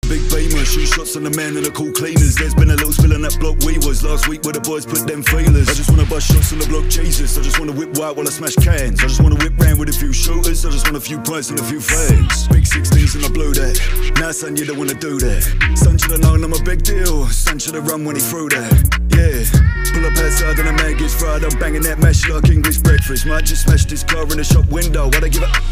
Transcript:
Big beamer, shoot shots on the man and the cool cleaners. There's been a little spill on that block we was last week where the boys put them feelers. I just wanna bust shots on the block, Jesus. I just wanna whip white while I smash cans. I just wanna whip round with a few shooters. I just want a few pints and a few fans. Big 16s and I blew that. Nah son, you don't wanna do that. Son should've known I'm a big deal. Son should've run when he threw that. Yeah, pull up outside and the man gets fried. I'm banging that mash like English breakfast. Might just smash this car in the shop window. Why'd I give up?